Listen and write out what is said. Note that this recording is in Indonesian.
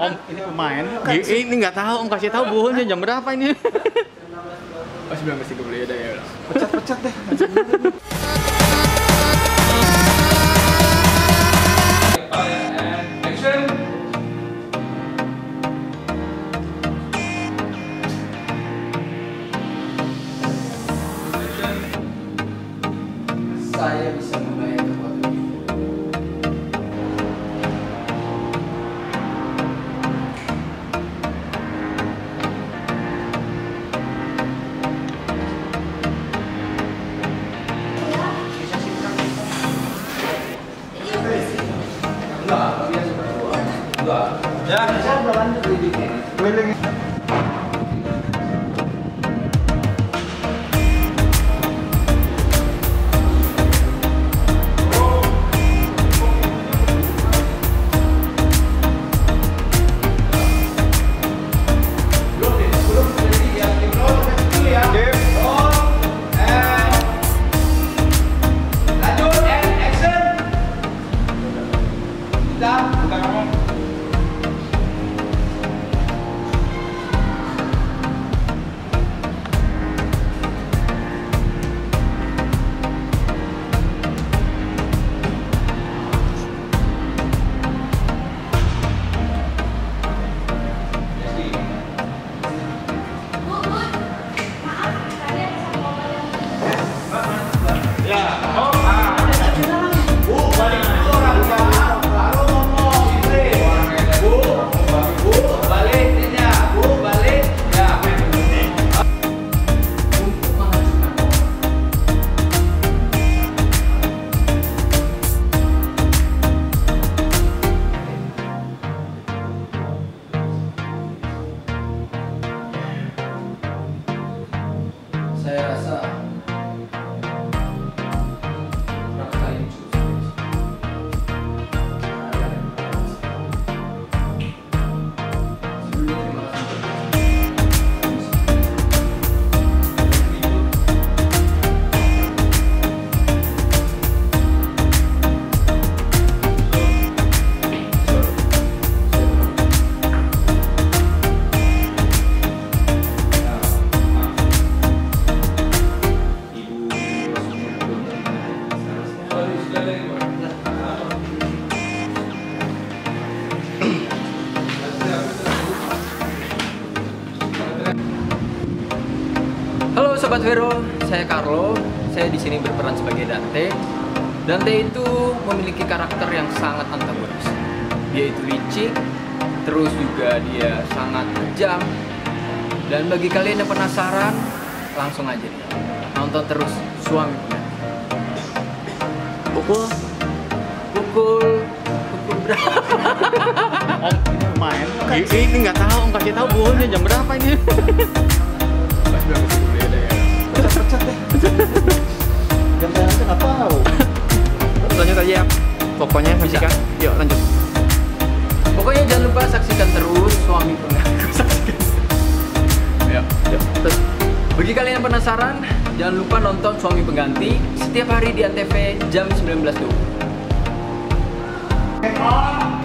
Om, ini pemain. Ini nggak tahu, Om kasih tahu buahnya jam berapa ini? Oh, 19.30 ya. Pecat-pecat deh. Saya bisa membayar waktu ini. Ya, saya udah lanjut lidiknya. Keliling. Saya rasa rasa ini cukup. Sebelumnya terima kasih. Halo Sobat Vero, saya Carlo. Saya di sini berperan sebagai Dante. Dante itu memiliki karakter yang sangat antagonis. Dia itu licik, terus juga dia sangat kejam. Dan bagi kalian yang penasaran, langsung aja nih, nonton terus Suami Pengganti. Pukul berapa? Om, ini pemain. Ini nggak tahu, Om kasih tahu buahnya jam berapa ini? Pecat-pecat deh. Jangan nggak tahu. Lanjut aja ya. Pokoknya saksikan. Yuk lanjut. Pokoknya jangan lupa saksikan terus Suami Pengganti. Saksikan. Yuk. Terus, bagi kalian yang penasaran, jangan lupa nonton Suami Pengganti setiap hari di Antv jam 19.20.